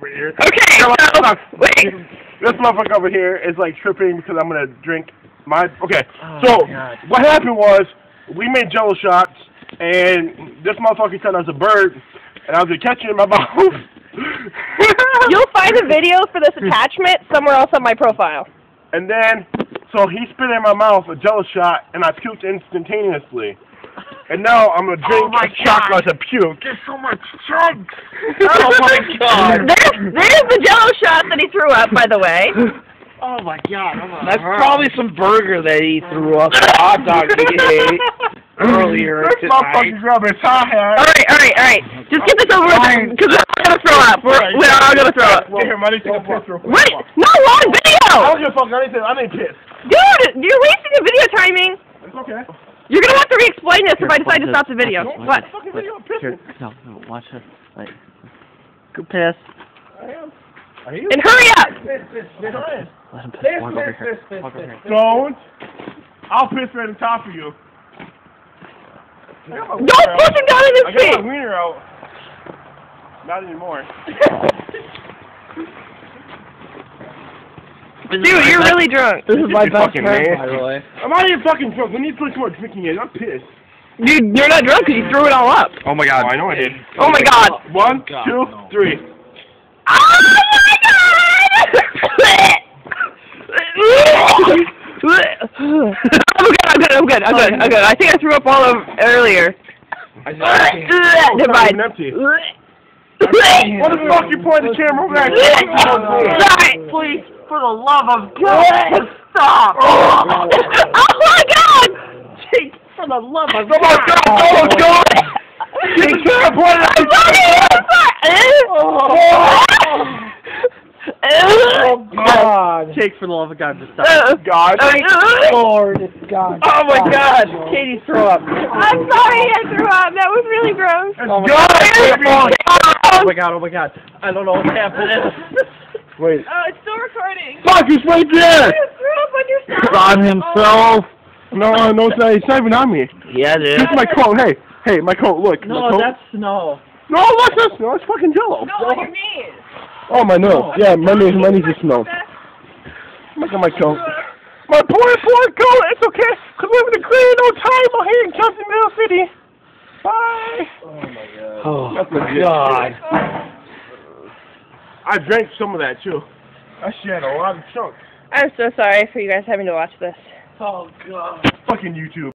over here. Okay, so, wait. This motherfucker over here is like tripping because I'm gonna drink my. Okay, Oh so God. what happened was we made Jello shots, and this motherfucker said I was a bird, and I was gonna catch it in my mouth. You'll find a video for this attachment somewhere else on my profile. And then, so he spit in my mouth a Jello shot, and I puked instantaneously. And now I'm gonna drink chocolate to puke. There's so much chunks. Oh my God! There's the Jello shot that he threw up, by the way. Oh my God. That's probably some burger that he threw up. A hot dog that he ate earlier This tonight. motherfucker's rubbing his hot hat. Alright. Just get this over with, because we're all gonna throw up. We're all gonna throw up. Get here, money, take a piss real quick. Wait! No, long I video! don't give a fuck anything. I need piss. Dude, you're wasting the video timing. It's okay. You're gonna have to re-explain this if I decide to stop the video. What? Fucking video, I'm pissing. No, watch this. Wait. Go piss. I am. Are you? And hurry up! Let him piss. Walk over here. Walk over here. Don't. I'll piss right on top of you. Don't push him down in I his got feet! my wiener out. Not anymore. Dude, you're really drunk. This is my You're best fucking friend, nasty. by the way. I'm not even fucking drunk. We need to put more drinking in. I'm pissed. Dude, you're not drunk because you threw it all up. Oh my God. Oh, I know I did. Oh my God. 1, 2, 3. Oh my God! I'm good. I think I threw up all over earlier. Never mind. Empty. What the fuck you point the camera over there? Sorry. Please, for the love of God, stop! Oh my God! Jake, for the love of Come on, God. go, go! Get the camera pointed at Oh God! Jake, for the love of God, just stop. God. Lord, it's God. Oh my God! Katie, throw up. I'm sorry I threw up. That was really gross. Oh my God, God. baby. Oh my God. I don't know what's happening. Wait. Oh, it's still recording. Fuck, it's right there! You threw up on yourself. On himself. No, it's not even on me. Yeah, dude. This is my coat. Hey, my coat. Look. No, my coat. that's snow. No, look, that's no. It's fucking Jello. No, on your knees. Oh, my nose. Yeah, my knees just smell. Look at my coat. My poor coat. It's okay. Cause we're having a great old time out here in Johnson Mill City. Bye. Oh my God. Oh That's legit. God. I drank some of that too. I shed a lot of chunks. I'm so sorry for you guys having to watch this. Oh God. Fucking YouTube.